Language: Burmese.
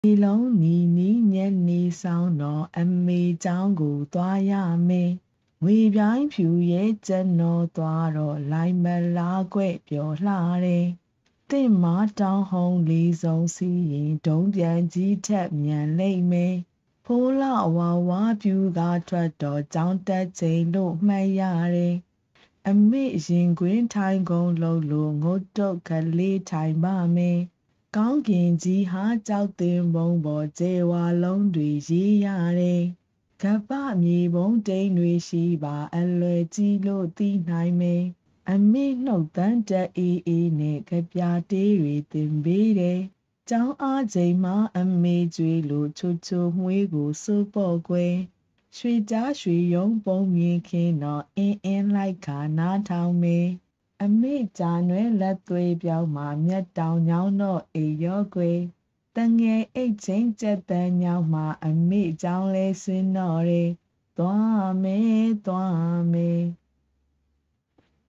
ဒီလုံးနီနီညက်နေဆောင်တော့အမေเจ้าကိုသွားရမယ်ငွေပြိုင်းဖြူရဲ့ကျွန်တော်သွားတော့လိုက်မလားကွပြောလှတယ်တင့်မတောင်းဟုံးလေးဆုံးစီးရင်ဒုံပြန်ကြီးထက်မြန်လိမ့်မယ်ဖိုးလာဝါဝါပြူကထွက်တော့ကြောင်းတက်ချိန်လို့မှတ်ရတယ်အမေရင်ခွင်ထိုင်ကုန်လို့ငုတ်တုတ်ကလေးထိုင်ပါမယ်ကောင်းကင်ကြီးဟာကြောက်တင်ပုံပေါ်ကျေဝါလုံးတွေရေးရတယ်ကပ္ပမြေပုံတိမ်တွေရှိပါအလွယ်ကြီးလို့သိနိုင်မယ်အမေနှုတ်သန်းတက်အေးနဲ့ကြပြတေးတွေတင်ပေးတယ်ကျောင်းအားချိန်မှာအမေကျွေးလို့ချိုမွေးကိုစိုးပေါ့ကွယ်ရွှေကြားရွှေရုံပုံမြင်ခင်းတော့အင်းလိုက်ခါနားထောင်မယ်အမေကြာနွဲလက်သွေးပြောင်းမှမျက်တောင်ညောင်းတော့အိပ်ရောကွယ်တငယ်အိတ်ချင်းကြက်တန်းညောင်းမှအမေကြောင်းလဲစင်းတော့တယ်သွားမယ်